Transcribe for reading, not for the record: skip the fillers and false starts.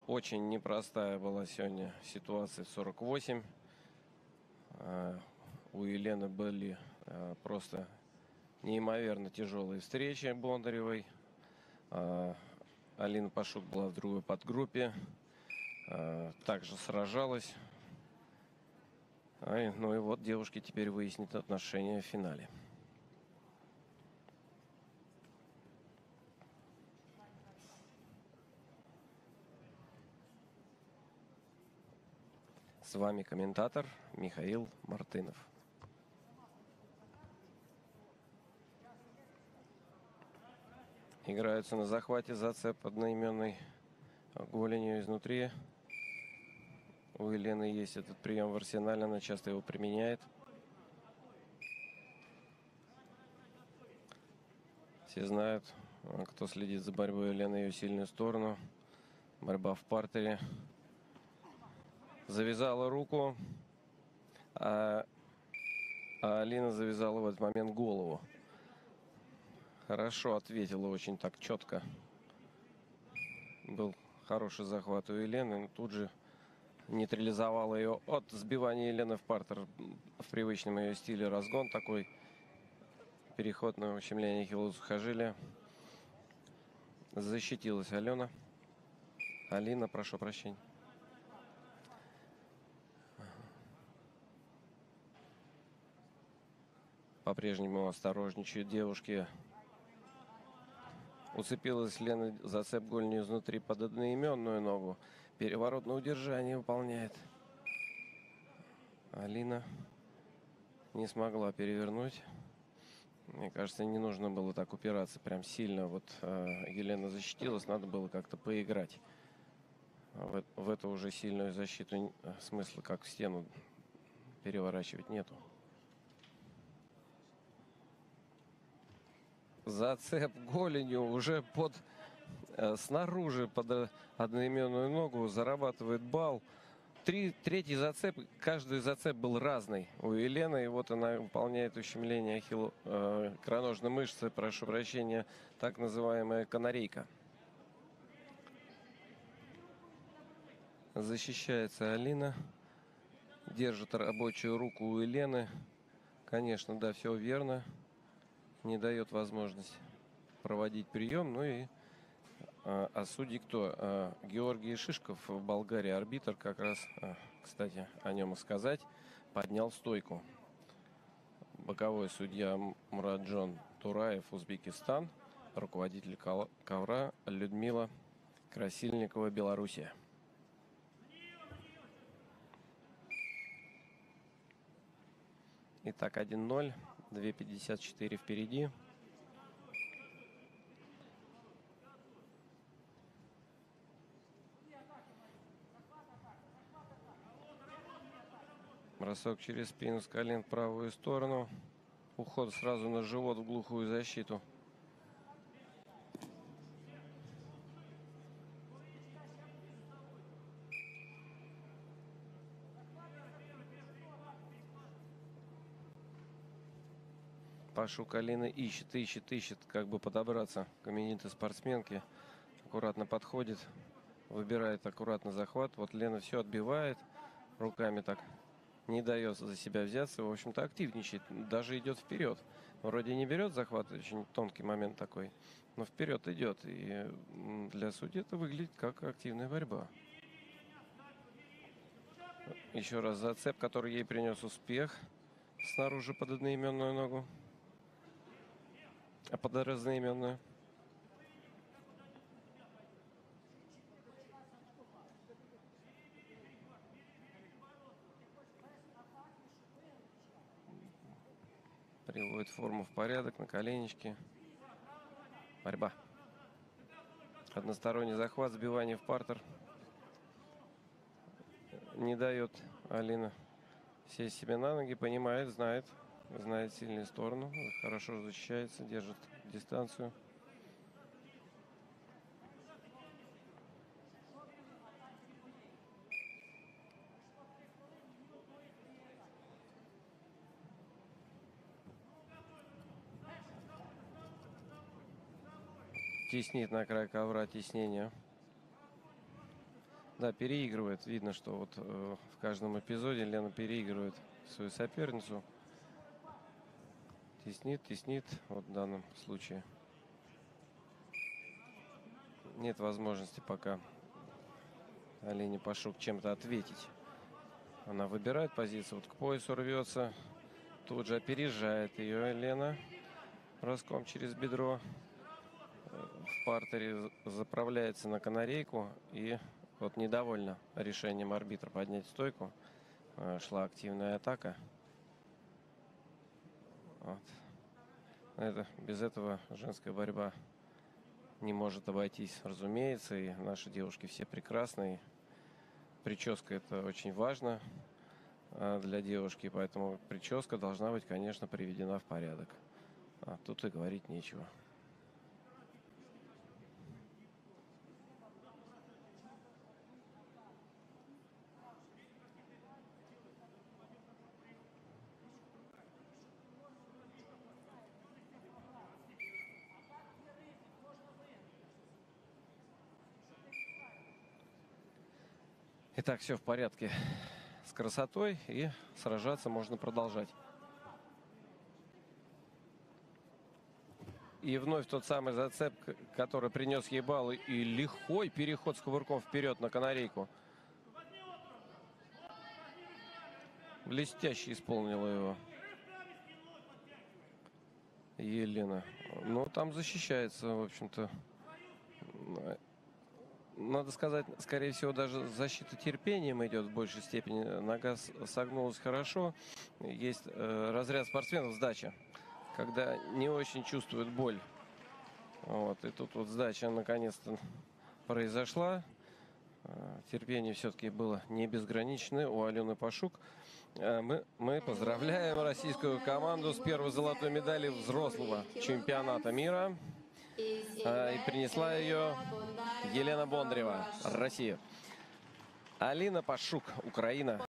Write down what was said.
Очень непростая была сегодня ситуация в 48. У Елены были просто неимоверно тяжелые встречи Бондаревой. Алина Пашук была в другой подгруппе. Также сражалась. Ну и вот девушки теперь выяснят отношения в финале. С вами комментатор Михаил Мартынов. Играются на захвате, зацеп одноименный голенью изнутри. У Елены есть этот прием в арсенале, она часто его применяет. Все знают, кто следит за борьбой Елены, ее сильную сторону. Борьба в партере. Завязала руку, а Алина завязала в этот момент голову. Хорошо ответила, очень так четко. Был хороший захват у Елены. Тут же нейтрализовала ее от сбивания Елены в партер в привычном ее стиле. Разгон такой. Переход на ущемление хилого сухожилия. Защитилась Алена. Алина, прошу прощения. По-прежнему осторожничают девушки. Уцепилась Лена за цеп голенью изнутри под одноименную ногу. Переворот на удержание выполняет. Алина не смогла перевернуть. Мне кажется, не нужно было так упираться прям сильно. Вот Елена защитилась, надо было как-то поиграть. В эту уже сильную защиту смысла, как в стену, переворачивать нету. Зацеп голенью уже снаружи под одноименную ногу зарабатывает балл. Третий зацеп, каждый зацеп был разный у Елены. И вот она выполняет ущемление икроножной мышцы, прошу прощения, так называемая канарейка. Защищается Алина. Держит рабочую руку у Елены. Конечно, да, все верно. Не дает возможность проводить прием. Ну и судьи кто? Георгий Шишков, в Болгарии арбитр, как раз, кстати, о нем и сказать, поднял стойку. Боковой судья Мураджон Тураев, Узбекистан. Руководитель ковра Людмила Красильникова, Белоруссия. Итак, 1-0, 2:54 впереди. Бросок через спину с колен в правую сторону. Уход сразу на живот в глухую защиту. Пашук Алина ищет, как бы подобраться к именитой спортсменке. Аккуратно подходит, выбирает аккуратно захват. Вот Лена все отбивает, руками так не дает за себя взяться. В общем-то, активничает, даже идет вперед. Вроде не берет захват, очень тонкий момент такой, но вперед идет. И для судьи это выглядит как активная борьба. Еще раз зацеп, который ей принес успех снаружи под одноименную ногу. Под разноименную. Приводит форму в порядок, на коленечки. Борьба. Односторонний захват, сбивание в партер. Не дает Алина сесть себе на ноги, понимает, знает сильную сторону. Хорошо защищается, держит дистанцию. Теснит на край ковра, теснение. Да, переигрывает. Видно, что вот в каждом эпизоде Лена переигрывает свою соперницу. Теснит, теснит. Вот в данном случае. Нет возможности пока Алине Пашук чем-то ответить. Она выбирает позицию. Вот к поясу рвется. Тут же опережает ее Лена. Броском через бедро. В партере заправляется на канарейку. И вот недовольна решением арбитра поднять стойку. Шла активная атака. Вот. Без этого женская борьба не может обойтись, разумеется. И наши девушки все прекрасные. Прическа — это очень важно для девушки. Поэтому прическа должна быть, конечно, приведена в порядок. А тут и говорить нечего. Итак, все в порядке с красотой, и сражаться можно продолжать. И вновь тот самый зацеп, который принес ей баллы, и лихой переход с кувырком вперед на канарейку. Блестяще исполнила его Елена. Ну, там защищается, в общем-то. Надо сказать, скорее всего, даже защита терпением идет в большей степени. Нога согнулась хорошо. Есть разряд спортсменов, сдача, когда не очень чувствуют боль. Вот. И тут вот сдача наконец-то произошла. Терпение все-таки было не безграничное у Алены Пашук. Мы поздравляем российскую команду с первой золотой медалью взрослого чемпионата мира. И принесла ее Елена Бондарева, Россия. Алина Пашук, Украина.